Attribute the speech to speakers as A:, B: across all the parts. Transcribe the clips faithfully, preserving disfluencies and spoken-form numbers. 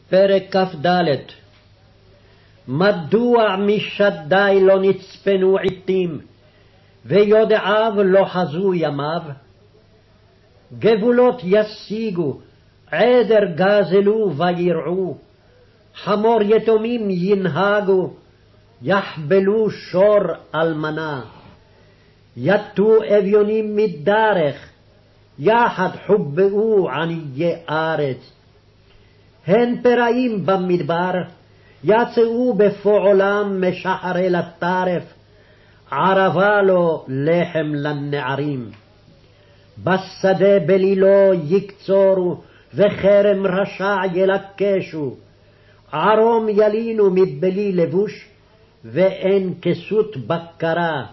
A: פרק כ"ד. מדוע משדי לא נצפנו עתים, ויודעיו לא חזו ימיו? גבולות ישיגו, עדר גזלו וירעו, חמור יתומים ינהגו, יחבלו שור אלמנה. יטו אביונים מדרך, יחד חובאו עניי ארץ. הן פראים במדבר, יצאו בפועלם משחרי לטרף, ערבה לו לחם לנערים. בשדה בלילו יקצורו, וחרם רשע ילקשו, ערום ילינו מבלי לבוש, ואין כסות בקרה.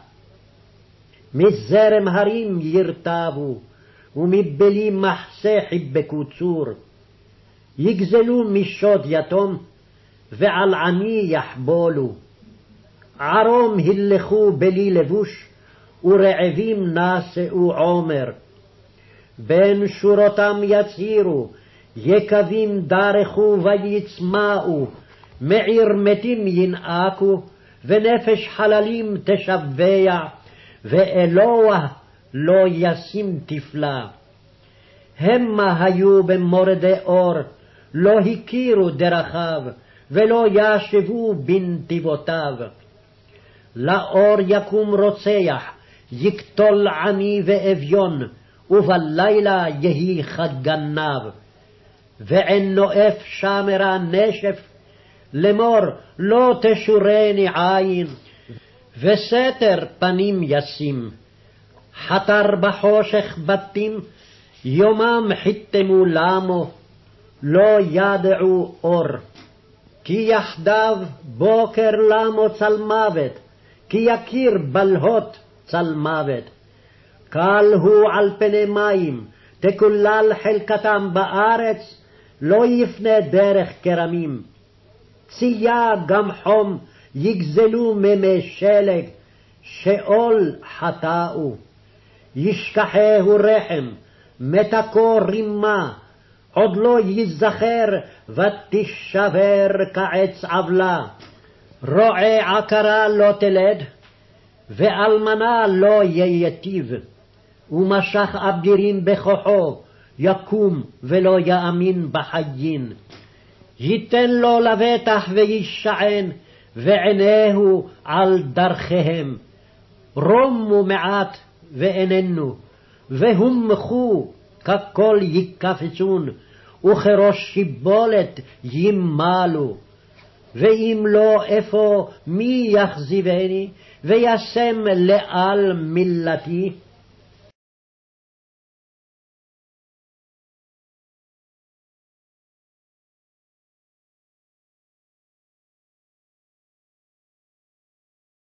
A: מזרם הרים ירטבו, ומבלי מחסה חיבקו צור. יגזלו משוד יתום, ועל עני יחבולו. ערום הלכו בלי לבוש, ורעבים נשאו עומר. בין שורותם יצירו, יקבים דרכו ויצמאו, מעיר מתים ינעקו, ונפש חללים תשבע, ואלוה לא ישים תפלה. המה היו במורדי אור, לא הכירו דרכיו, ולא ישבו בנתיבותיו. לאור יקום רוצח, יקטול עני ואביון, ובלילה יהי כגנב. ועין נואף שמרה נשף, לאמור לא תשורני עין, וסתר פנים ישים. חתר בחושך בתים, יומם חיתמו למו, לא ידעו אור. כי יחדיו בוקר למו צל מוות, כי יכיר בלהות צל מוות. קל הוא על פני מים, תקולל חלקתם בארץ, לא יפנה דרך כרמים. צייה גם חום יגזלו ממי שלג, שאול חטאו. ישכחהו רחם, מתקו רימה, עוד לא ייזכר ותשבר כעץ עבלה. רועה עקרה לא תלד, ואלמנה לא ייטיב. ומשך אבירים בכוחו, יקום ולא יאמין בחיים. ייתן לו לבטח וישען, ועיניהו על דרכיהם. רומו מעט ואיננו, והומחו ככל יקפצון, וכראש שיבולת ימלו. ואם לא אפוא מי יחזיבני, וישם לעל מילתי?